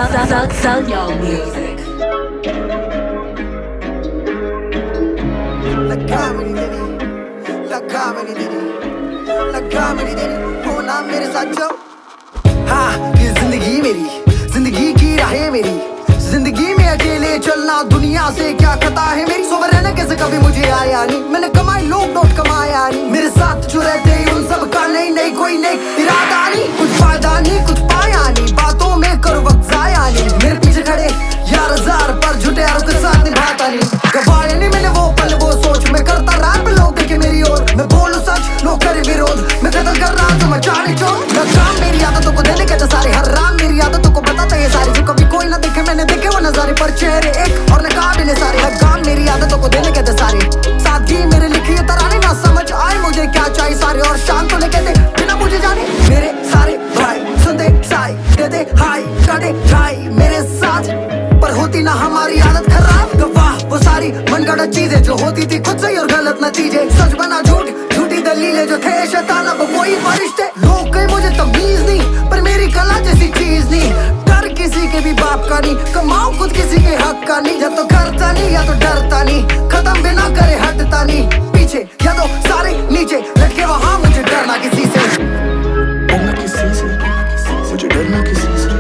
Yowl music. लगा मेरी तेरी हो ना मेरे साथ जो। हाँ ये जिंदगी मेरी, जिंदगी की राहें मेरी, जिंदगी में अकेले चलना दुनिया से क्या खता है मेरी। सोबर रहने कैसे कभी मुझे आया नहीं, मैंने कमाई लोग नोट कमाया नहीं। मेरे साथ जो रहते उन सब का नहीं कोई इरादा नहीं। कुछ फायदा नहीं कुछ पाया नहीं, बातों में करो वक्त जाया नहीं। मेरे पीछे खड़े यार हजार पर झूठे यारों के साथ निभाता नहीं। गवाया नहीं मैंने वो पल वो सोच, मैं करता रैप लोग देखे मेरी ओर। मैं बोलूं सच लोग करे विरोध, मैं कदर कर रहा तो मचाने चोर। लगाम मेरी आदतों को देने कहते सारे, हर राम मेरी आदतों को बताता ये सारी। जो कभी कोई ना देखे मैंने देखे वो नजारे, पर चेहरे एक और नकाब इन्हें सारे। लगाम मेरी आदतों को देने कहते सारे, सादगी मेरे लिखी ये तराने। ना समझ आए मुझे क्या चाहिए सारे, और शान तो नहीं कहते बिना मुझे जाने। मेरे सारे भाई सुनते साई देते हाई काटे ढाई मेरे साथ, पर होती ना हमारी आदत खराब। गवाह वो सारी मनगढ़ंत चीजें जो होती थी खुद से और गलत नतीजे। सच बना झूठ झूठी दलीलें जो थे शैतान अब वही फरिश्ते। लोग कहे मुझे तमीज नहीं, पर मेरी कला जैसी चीज नहीं। डर किसी के भी बाप का नहीं, कमाओ खुद किसी के हक का नहीं। या तो करता नहीं या तो डरता नहीं, खत्म बिना करे हटता नहीं। पीछे या तो सारे नीचे लटके वहां, मुझे डरना किसी से, डरना किसी से, मुझे डरना किसी से।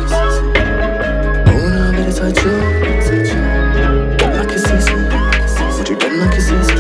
होना मेरे साथ जो, डरना किसी से, मुझे डरना किसी से।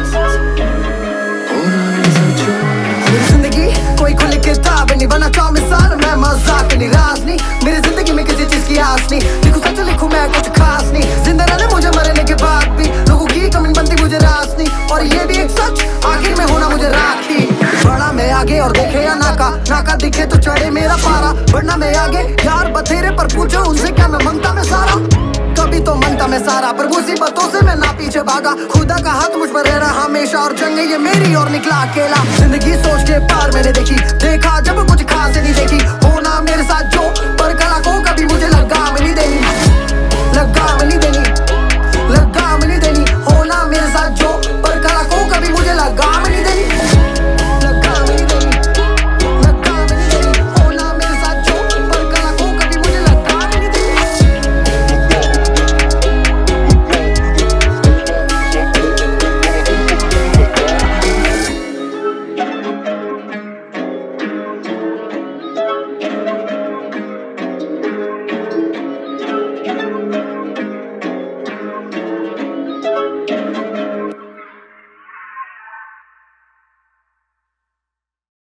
होना मेरे साथ जो। मेरी जिंदगी कोई खुली किताब नहीं, बना चाहो मिसाल मैं मजाक नहीं राज नहीं। मेरी जिंदगी में किसी चीज की आस नहीं, लिखूं सच लिखूं मैं कुछ खास नहीं। जिंदा रहने मुझे मरने के बाद भी, लोगों की कमी बनती मुझे रास नहीं। और ये भी एक सच आखिर में होना मुझे राखी। बड़ा मैं आगे और देखे या नाका दिखे तो चढ़े मेरा पारा। बढ़ना मैं आगे यार बतेरे पर पूछो उनसे क्या मैं मांगता मैं सारा। कभी तो मांगता मैं सारा, पर मुसीबतों से मैं ना पीछे भागा। खुदा का हाथ मुझ पर रह रहा हमेशा, और जंग ये मेरी और निकला अकेला। जिंदगी सोच के पार मैंने देखा जब कुछ